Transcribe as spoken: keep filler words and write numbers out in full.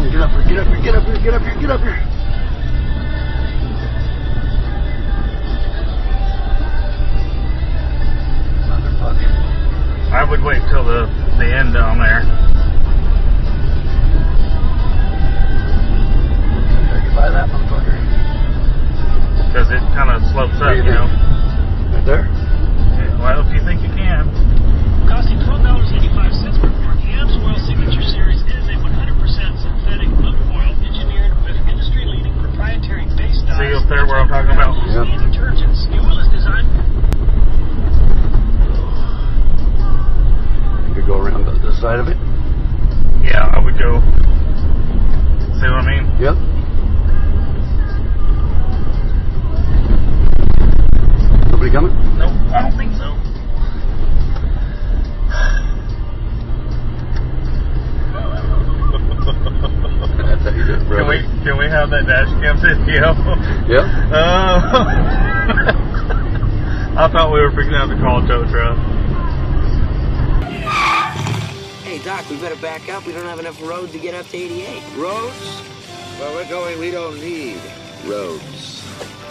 Get up here, get up here, get up here, get up here, get up here. Motherfucker. I would wait till the, the end down there. Gotta get by that motherfucker. Because it kind of slopes up, you know. Right there? Yeah, well, if you think you can. Costing twelve dollars and eighty-five cents per quart, the A B S Oil Signature Series is a one hundred percent synthetic milk oil engineered with industry-leading proprietary base dyes. See up there where I'm talking about? Yep. And detergents. The oil is designed. You could go around the, the side of it. Yeah, I would go. See what I mean? Yep. Nobody coming? Nope, I don't think so. That's how you do it, bro. Can we can we have that dash cam video? Yep. Uh, I thought we were freaking out to call a tow truck. Hey, Doc, we better back up. We don't have enough road to get up to eighty-eight. Roads? Where we're going, we don't need roads.